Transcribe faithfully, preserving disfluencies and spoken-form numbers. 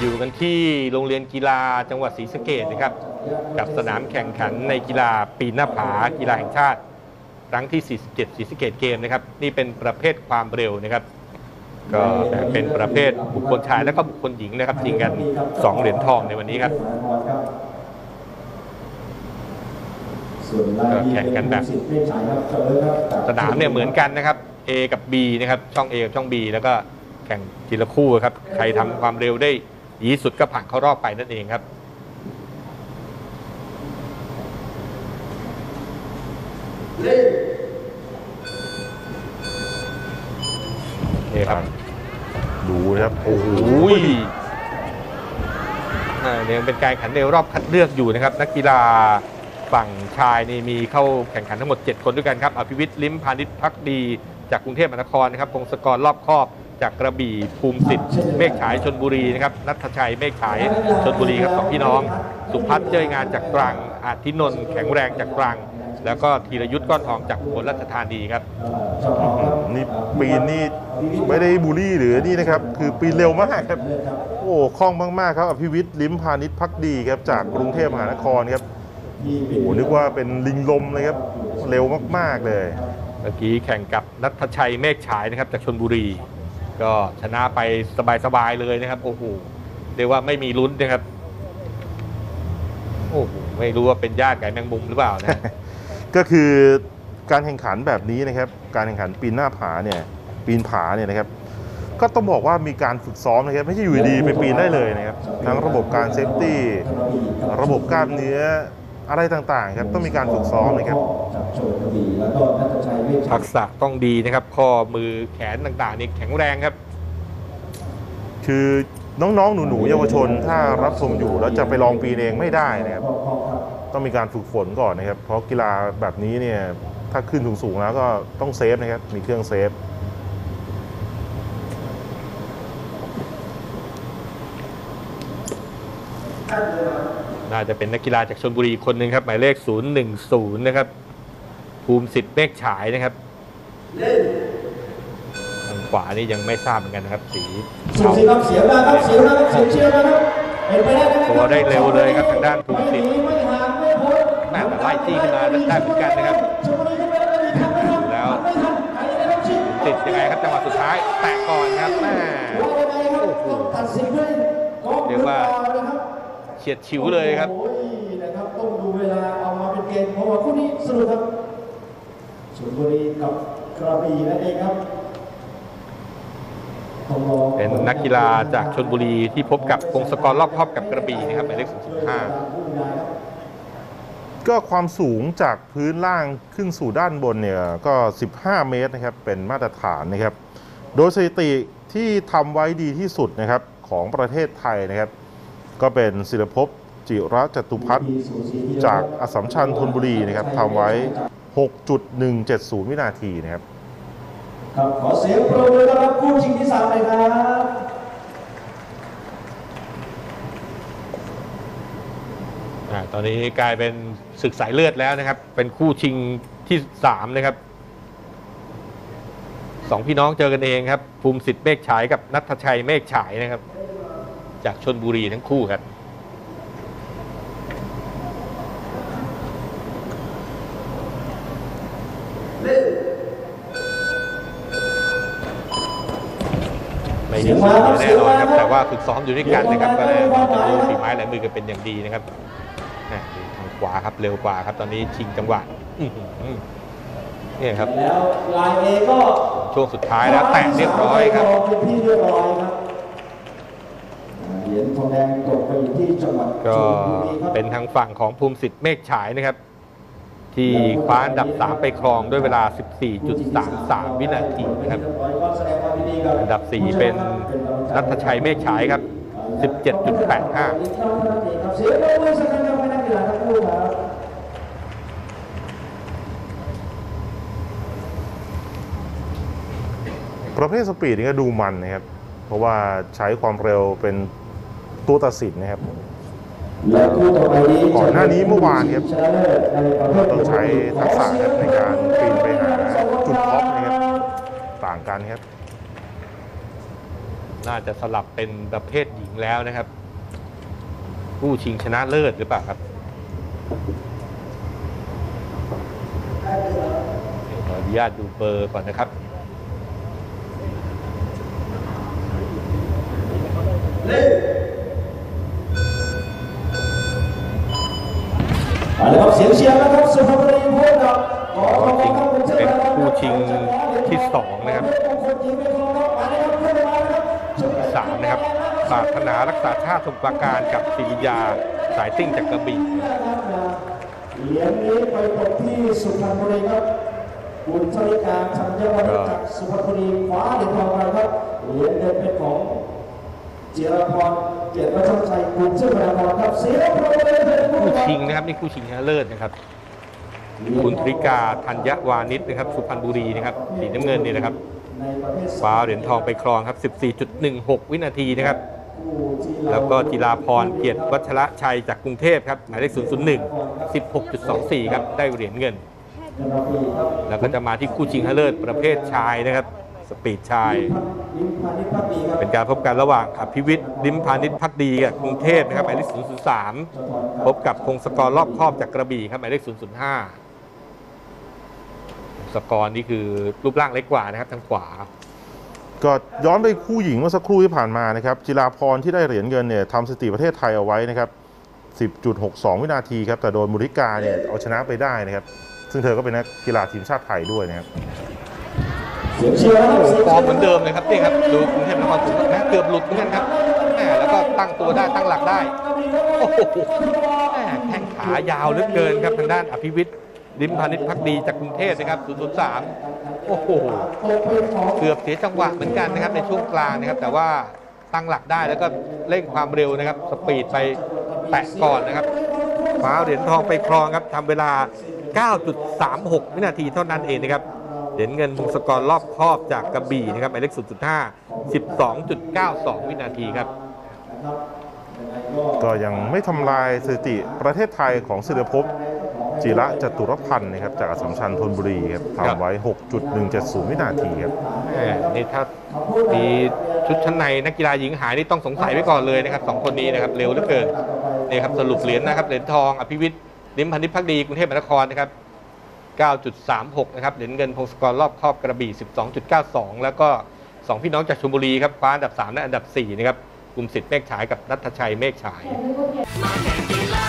อยู่กันที่โรงเรียนกีฬาจังหวัดศรีสะเกษนะครับกับสนามแข่งขันในกีฬาปีนหน้าผากีฬาแห่งชาติครั้งที่สี่สิบเจ็ดศรีสะเกษเกมนะครับนี่เป็นประเภทความเร็วนะครับก็แบ่งเป็นประเภทบุคคลชายและก็บุคคลหญิงนะครับชิงกันสองเหรียญทองในวันนี้ครับก็แข่งกันแบบสนามเนี่ยเหมือนกันนะครับ A กับ B นะครับช่อง A กับช่อง B แล้วก็แข่งทีละคู่ครับใครทำความเร็วได้ดีที่สุดก็ผ่านเข้ารอบไปนั่นเองครับนี่ครับดูนะครับโอ้โหเนี่ยเป็นการแข่งขันในรอบคัดเลือกอยู่นะครับนักกีฬาฝั่งชายนี่มีเข้าแข่งขันทั้งหมดเจ็ดคนด้วยกันครับอภิวิทย์ลิ้มพานิชภักดีจากกรุงเทพมหานครนะครับพงศกรรอบครอบจากกระบี่ภูมิสิทธิ์เมฆฉายชลบุรีนะครับณัฐชัยเมฆฉายชลบุรีครับสองพี่น้องสุพัฒน์เจ้ยงานจากตรังอาทินนท์แข็งแรงจากตรังแล้วก็ธีรยุทธ์ก้อนทองจากอุบลราชธานีครับนี่ปีนนี่ไม่ได้บูลลี่หรือนี่นะครับคือปีนเร็วมากครับโอ้คล่องมากๆครับอภิวิทย์ลิ้มพานิชภักดีครับจากกรุงเทพมหานครครับโอ้นึกว่าเป็นลิงลมเลยครับเร็วมากๆเลยเมื่อกี้แข่งกับณัฐชัยเมฆฉายนะครับจากชลบุรีก็ชนะไปสบายๆเลยนะครับโอ้โหเรียกว่าไม่มีลุ้นนะครับโอ้โหไม่รู้ว่าเป็นญาติไก่แมงมุมหรือเปล่านะก็คือการแข่งขันแบบนี้นะครับการแข่งขันปีนหน้าผาเนี่ยปีนผาเนี่ยนะครับก็ต้องบอกว่ามีการฝึกซ้อมนะครับไม่ใช่อยู่ดีไปปีนได้เลยนะครับทั้งระบบการเซฟตี้ระบบกล้ามเนื้ออะไรต่างๆครับต้องมีการฝึกซ้อมนะครับทักษะต้องดีนะครับข้อมือแขนต่างๆนี่แข็งแรงครับคือน้องๆหนูๆเยาวชนถ้ารับชมอยู่แล้วจะไปลองปีนเองไม่ได้นะครับต้องมีการฝึกฝนก่อนนะครับเพราะกีฬาแบบนี้เนี่ยถ้าขึ้นสูงๆแล้วก็ต้องเซฟนะครับมีเครื่องเซฟน่าจะเป็นนักกีฬาจากชลบุรีคนหนึ่งครับหมายเลขศูนย์หนึ่งศูนย์นะครับภูมิสิทธิ์เมฆฉายนะครับทางขวานี่ยังไม่ทราบเหมือนกันนะครับสีสูสีครับเสียมาครับเสียมาครับเสียเชียร์มาครับตัวได้เร็วเลยครับทางด้านภูมิสิทธิ์แม่แต่ไล่จี้ขึ้นมาได้เหมือนกันนะครับแล้วติดยังไงครับจังหวะสุดท้ายแตะก่อนครับแม่เรียกว่าเฉียดฉิวเลยครับต้องดูเวลาเอามาเป็นเกณฑ์เพราะว่าคู่นี้สนุกครับชลบุรีกับกระบี่นั่นเองครับเป็นนักกีฬาจากชลบุรีที่พบกับพงศกรรอบครอบกับกระบี่นะครับหมายเลขสิบห้าก็ความสูงจากพื้นล่างขึ้นสู่ด้านบนเนี่ยก็สิบห้าเมตรนะครับเป็นมาตรฐานนะครับโดยสถิติที่ทำไว้ดีที่สุดนะครับของประเทศไทยนะครับก็เป็นศิลภพจิระจตุพัฒน์จากอัสสัมชัญธนบุรีนะครับทำไว้ หกจุดหนึ่งเจ็ดศูนย์ วินาทีนะครับครับขอเสียงปรบมือต้อนรับคู่ชิงที่สามเลยครับตอนนี้กลายเป็นศึกสายเลือดแล้วนะครับเป็นคู่ชิงที่สามนะครับสองพี่น้องเจอกันเองครับภูมิสิทธิ์เมฆฉายกับณัฐชัยเมฆฉายนะครับจากชลบุรีทั้งคู่ครับไม่ได้สูงแน่นอนครับแต่ว่าฝึกซ้อมอยู่ด้วยกันนะครับก็เลยรู้ฝีไม้ลายมือกันเป็นอย่างดีนะครับทางขวาครับเร็วกว่าครับตอนนี้ชิงจังหวะนี่ครับแล้วลายเอก็ช่วงสุดท้ายแล้วแตะเรียบร้อยครับก็เป็นทางฝั่งของภูมิสิทธิ์เมฆฉายนะครับที่คว้าอันดับสามไปครองด้วยเวลา สิบสี่จุดสามสาม วินาทีนะครับอันดับสี่เป็นณัฐชัยเมฆฉายครับ สิบเจ็ดจุดแปดห้าประเภทสปีดนี่ก็ดูมันนะครับเพราะว่าใช้ความเร็วเป็นตัวตัดสินนะครับก่อนหน้านี้เมื่อวานครับต้องใช้ทักษะในการปีนไปหาจุดท็อปนะครับต่างกันครับน่าจะสลับเป็นประเภทหญิงแล้วนะครับผู้ชิงชนะเลิศหรือเปล่าครับขออนุญาตดูเบอร์ก่อนนะครับเอาละครับเสียงเชียร์นะครับสุพรรณบุรีพบกับกทมครับเป็นคู่ชิงที่สองนะครับสามนะครับปรารถนารักษาชาติสมุทรปราการกับศิริยาสายซิ่งจากกระบี่เหรียญนี้ไปตกที่สุพรรณบุรีครับคุณชลิกาชัญญวัฒน์จากสุพรรณบุรีคว้าเหรียญทองไปครับเหรียญเงินเป็นของจิรพรเกียรติวัชรชัยคุณเชื่อมนครครับเสียงปรบมือให้ผู้คู่ชิงนะครับนี่คู่ชิงชนะเลิศนะครับคุณธริกาธัญวานิชนะครับสุพรรณบุรีนะครับสีน้ำเงินนี่นะครับคว้าเหรียญทองไปครองครับ สิบสี่จุดหนึ่งหก วินาทีนะครับแล้วก็จิราพรเกียรติวัชรชัยจากกรุงเทพครับหมายเลข ศูนย์ ศูนย์ หนึ่ง สิบหกจุดสองสี่ ครับได้เหรียญเงินแล้วก็จะมาที่คู่ชิงชนะเลิศประเภทชายนะครับสปีดชายเป็นการพบกันระหว่างอภิวิทย์ลิ้มพานิชภักดีกับกรุงเทพนะครับหมายเลข ศูนย์ ศูนย์ สาม พบกับพงศกรรอบครอบจากกระบี่ครับหมายเลข ศูนย์ ศูนย์ ห้า พงศกรนี่คือรูปร่างเล็กกว่านะครับทางขวาก็ย้อนไปคู่หญิงเมื่อสักครู่ที่ผ่านมานะครับจิราพรที่ได้เหรียญเงินเนี่ยทำสถิติประเทศไทยเอาไว้นะครับ สิบจุดหกสอง วินาทีครับแต่โดนมุริกาเนี่ยเอาชนะไปได้นะครับซึ่งเธอก็เป็นนักกีฬาทีมชาติไทยด้วยนะครับฟอร์มเหมือนเดิมเลยครับนี่ครับดูกรุงเทพนครปฐมนะเกือบหลุดเหมือนกันครับแหมแล้วก็ตั้งตัวได้ตั้งหลักได้โอ้โหแหมแข้งขายาวเหลือเกินครับทางด้านอภิวิทย์ลิ้มพานิชภักดีจากกรุงเทพนะครับ ศูนย์ ศูนย์ สาม โอ้โหเกือบเสียจังหวะเหมือนกันนะครับในช่วงกลางนะครับแต่ว่าตั้งหลักได้แล้วก็เร่งความเร็วนะครับสปีดไปแตะก่อนนะครับคว้าเหรียญทองไปครองครับทำเวลา เก้าจุดสามหก วินาทีเท่านั้นเองนะครับเหรียญเงินพงศกรรอบครอบจากกระบี่นะครับหมายเลข ศูนย์ จุด ห้า สิบสองจุดเก้าสอง วินาทีครับก็ยังไม่ทำลายสถิติประเทศไทยของศิริภพจิระจตุรพันธ์นะครับจากอัสสัมชัญธนบุรีครับทำไว้ หกจุดหนึ่งเจ็ดศูนย์ วินาทีครับนี่ถ้ามีชุดชั้นในนักกีฬาหญิงหายนี่ต้องสงสัยไว้ก่อนเลยนะครับสองคนนี้นะครับเร็วเหลือเกินนี่ครับสรุปเหรียญนะครับเหรียญทองอภิวิทย์ลิ้มพานิชภักดีกรุงเทพมหานครนะครับ เก้าจุดสามหก นะครับเหรียญเงินพงศกรรอบครอบกระบี่ สิบสองจุดเก้าสอง แล้วก็สองพี่น้องจากชลบุรีครับคว้าอันดับสามและอันดับสี่นะครับกลุ่มสิทธิ์เมฆฉายกับณัฐชัยเมฆฉาย